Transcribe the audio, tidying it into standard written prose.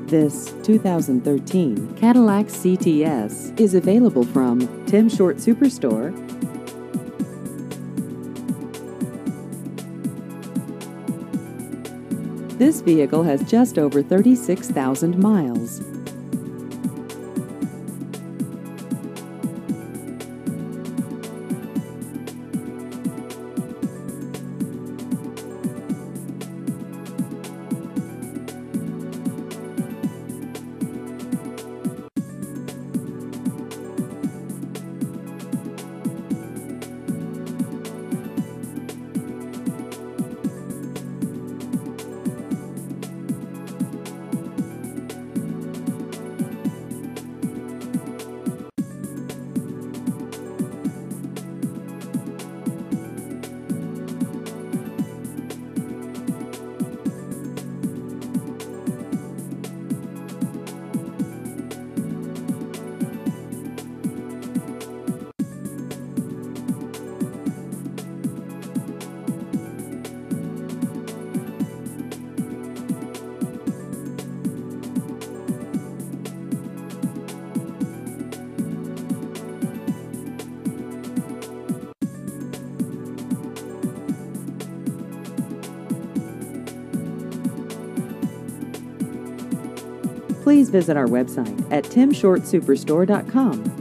This 2013 Cadillac CTS is available from Tim Short Superstore. This vehicle has just over 36,000 miles. Please visit our website at timshortsuperstore.com.